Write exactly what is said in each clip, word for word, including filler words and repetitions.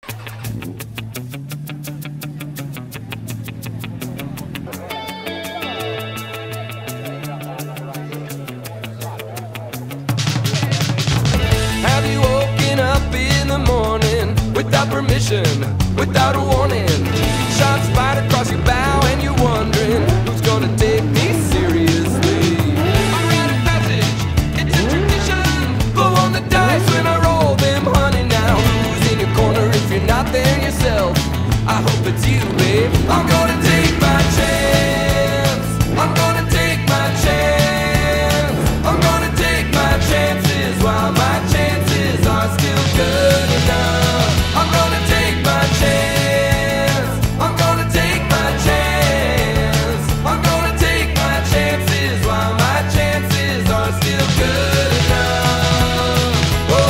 Have you woken up in the morning without permission, without a warning? Shots fired across your bow and you're wondering who's gonna take me seriously. My rite of passage, it's a tradition. Blow on the dice when I roll them, honey. Now who's in your corner if you're not there yourself? I hope it's you, babe. I'm gonna take my chance. I'm gonna take my chance. I'm gonna take my chances while my chances are still good enough. I'm gonna take my chance. I'm gonna take my chance. I'm gonna take my chances while my chances are still good enough.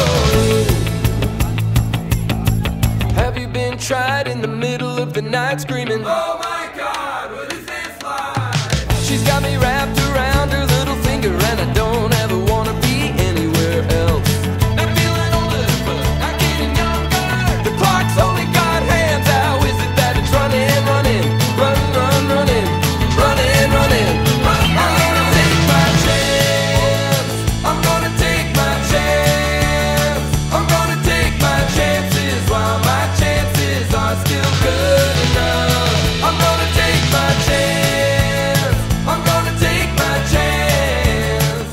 Oh. Have you been tried in the middle of the night screaming, oh my God, what is this life? She's got me wrapped around her little finger and I don't ever wanna be anywhere else. Not feeling older, but not getting younger. The clock's only got hands. How is it that it's running, running, run, run, running, running, running, run? I'm gonna take my chance. I'm gonna take my chance. I'm gonna take my chances while my chances are still good enough. I'm gonna take my chance. I'm gonna take my chance.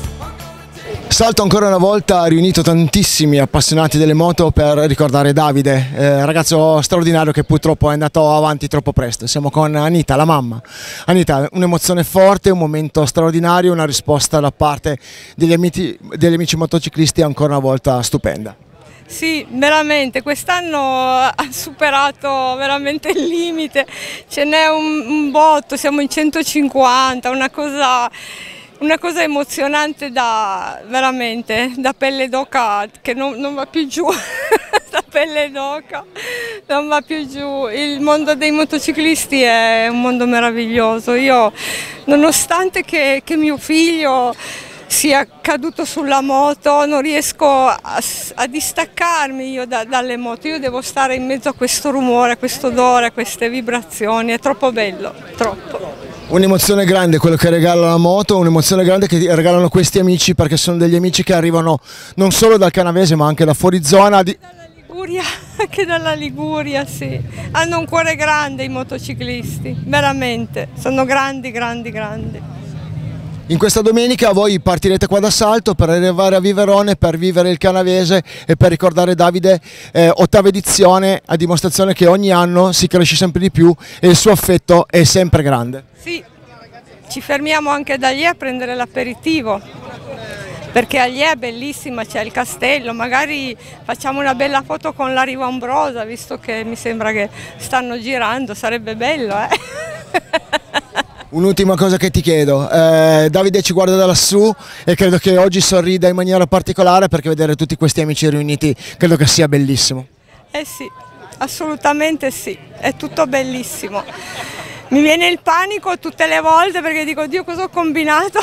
Salto ancora una volta, ha riunito tantissimi appassionati delle moto per ricordare Davide, eh, ragazzo straordinario che purtroppo è andato avanti troppo presto. Siamo con Anita, la mamma. Anita, un'emozione forte, un momento straordinario, una risposta da parte degli amici, degli amici motociclisti ancora una volta stupenda. Sì, veramente, quest'anno ha superato veramente il limite, ce n'è un, un botto, siamo in centocinquanta, una cosa, una cosa emozionante da, veramente, da pelle d'oca che non, non va più giù, da pelle d'oca non va più giù. Il mondo dei motociclisti è un mondo meraviglioso. Io, nonostante che, che mio figlio sia caduto sulla moto, non riesco a, a distaccarmi io da, dalle moto, io devo stare in mezzo a questo rumore, a questo odore, a queste vibrazioni, è troppo bello, troppo. Un'emozione grande quello che regala la moto, un'emozione grande che regalano questi amici, perché sono degli amici che arrivano non solo dal Canavese ma anche da fuori zona. Di... Dalla Liguria, anche dalla Liguria, sì. Hanno un cuore grande i motociclisti, veramente, sono grandi, grandi, grandi. In questa domenica voi partirete qua da Salto per arrivare a Viverone, per vivere il Canavese e per ricordare Davide, eh, ottava edizione, a dimostrazione che ogni anno si cresce sempre di più e il suo affetto è sempre grande. Sì, ci fermiamo anche da lì a prendere l'aperitivo, perché a lì è bellissima, c'è il castello, magari facciamo una bella foto con la Riva Ombrosa, visto che mi sembra che stanno girando, sarebbe bello, eh? Un'ultima cosa che ti chiedo, eh, Davide ci guarda da lassù e credo che oggi sorrida in maniera particolare perché vedere tutti questi amici riuniti credo che sia bellissimo. Eh sì, assolutamente sì, è tutto bellissimo. Mi viene il panico tutte le volte perché dico, Dio, cosa ho combinato?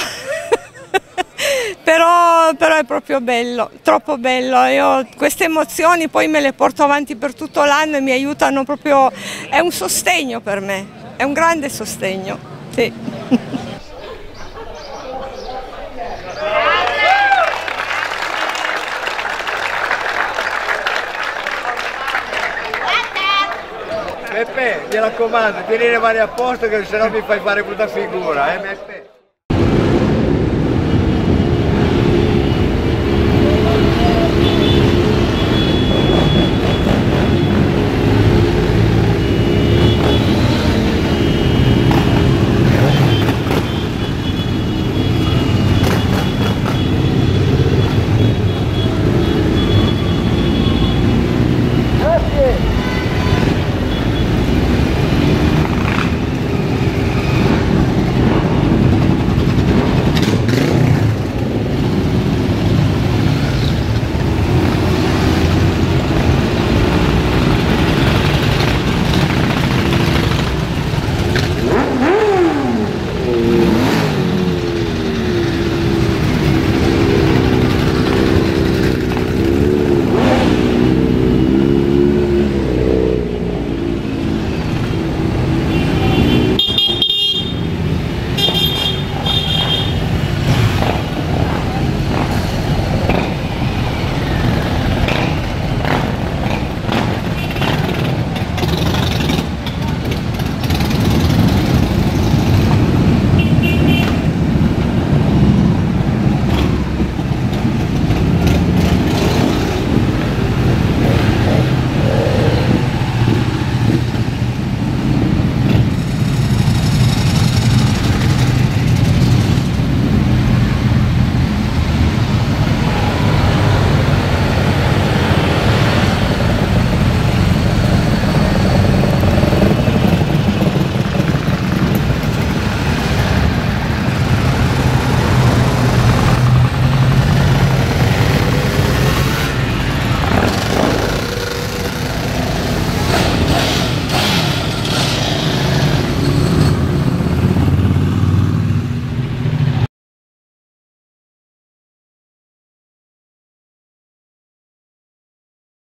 però, però è proprio bello, troppo bello. Io queste emozioni poi me le porto avanti per tutto l'anno e mi aiutano proprio, è un sostegno per me, è un grande sostegno. Sì. Peppe, mi raccomando, tieni le mani a posto che sennò mi fai fare brutta figura, eh Peppe?